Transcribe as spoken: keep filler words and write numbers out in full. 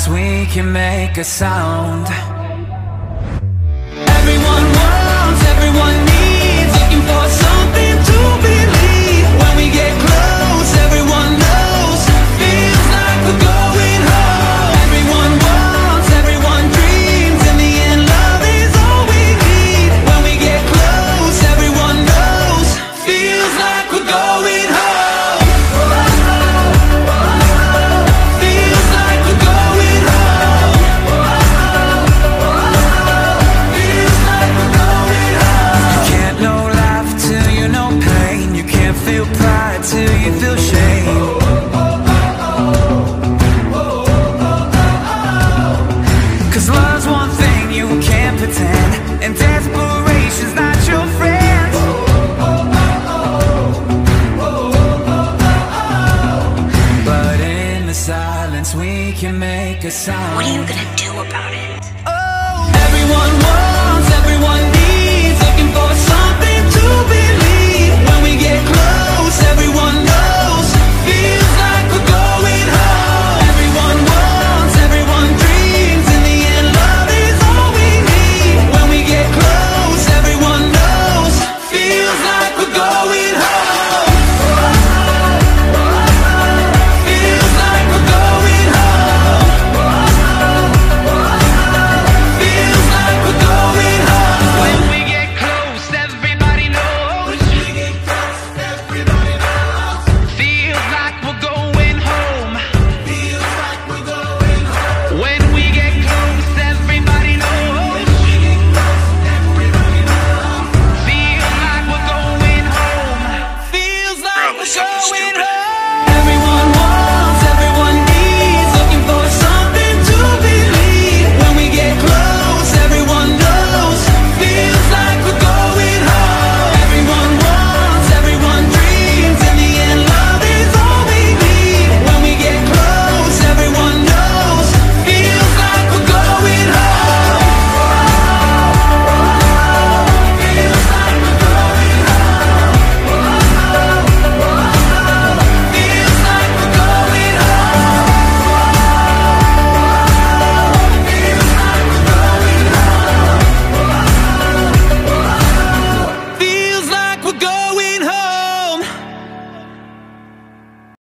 silence we can make a sound. Everyone wants, everyone needs, looking for something to believe. When we get close, everyone knows, feels like we're going home. Everyone wants, everyone dreams, in the end love is all we need. When we get close, everyone knows, feels like we're going home. Till you feel shame. Cause love's one thing you can't pretend, and desperation's not your friend. But in the silence we can make a sound. What are you gonna do about it?